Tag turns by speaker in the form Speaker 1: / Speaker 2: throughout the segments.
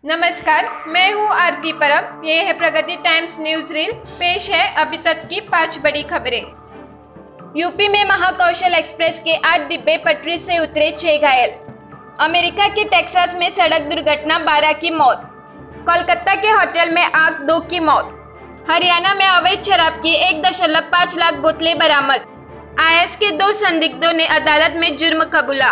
Speaker 1: नमस्कार, मैं हूं आरती परब। ये है प्रगति टाइम्स न्यूज रील। पेश है अभी तक की 5 बड़ी खबरें। यूपी में महाकौशल एक्सप्रेस के 8 डिब्बे पटरी से उतरे, 6 घायल। अमेरिका के टेक्सास में सड़क दुर्घटना, 12 की मौत। कोलकाता के होटल में आग, 2 की मौत। हरियाणा में अवैध शराब की 1.5 लाख बोतलें बरामद। IS के 2 संदिग्धों ने अदालत में जुर्म कबूला।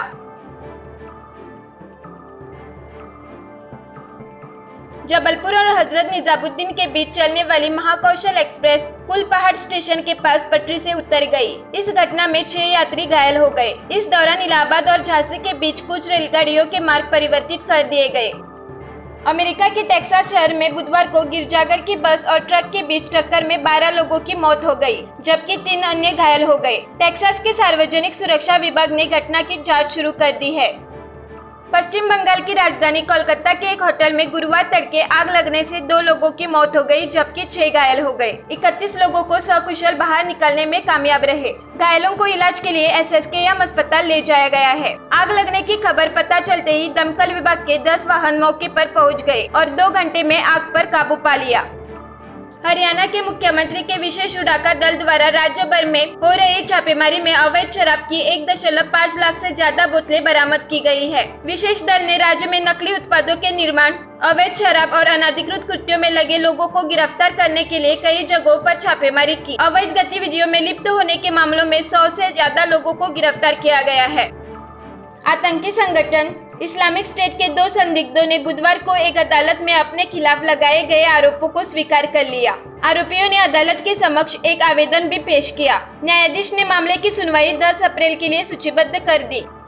Speaker 1: जबलपुर और हजरत निजामुद्दीन के बीच चलने वाली महाकौशल एक्सप्रेस कुलपहाड़ स्टेशन के पास पटरी से उतर गई। इस घटना में 6 यात्री घायल हो गए। इस दौरान इलाहाबाद और झांसी के बीच कुछ रेलगाड़ियों के मार्ग परिवर्तित कर दिए गए। अमेरिका के टेक्सास शहर में बुधवार को गिरजाघर की बस और ट्रक के बीच टक्कर में 12 लोगों की मौत हो गई, जबकि 3 अन्य घायल हो गए। टेक्सास के सार्वजनिक सुरक्षा विभाग ने घटना की जांच शुरू कर दी है। पश्चिम बंगाल की राजधानी कोलकाता के एक होटल में गुरुवार तड़के आग लगने से 2 लोगों की मौत हो गई, जबकि 6 घायल हो गए। 31 लोगों को सकुशल बाहर निकलने में कामयाब रहे। घायलों को इलाज के लिए SSKM अस्पताल ले जाया गया है। आग लगने की खबर पता चलते ही दमकल विभाग के 10 वाहन मौके पर पहुंच गए और 2 घंटे में आग पर काबू पा लिया। हरियाणा के मुख्यमंत्री के विशेष उड़ाका दल द्वारा राज्य भर में हो रही छापेमारी में अवैध शराब की 1.5 लाख से ज्यादा बोतलें बरामद की गई है। विशेष दल ने राज्य में नकली उत्पादों के निर्माण, अवैध शराब और अनधिकृत कृत्यों में लगे लोगों को गिरफ्तार करने के लिए कई जगहों पर छापेमारी की। अवैध गतिविधियों में लिप्त होने के मामलों में 100 से ज्यादा लोगों को गिरफ्तार किया गया है। आतंकी संगठन इस्लामिक स्टेट के 2 संदिग्धों ने बुधवार को एक अदालत में अपने खिलाफ लगाए गए आरोपों को स्वीकार कर लिया। आरोपियों ने अदालत के समक्ष एक आवेदन भी पेश किया। न्यायाधीश ने मामले की सुनवाई 10 अप्रैल के लिए सूचीबद्ध कर दी।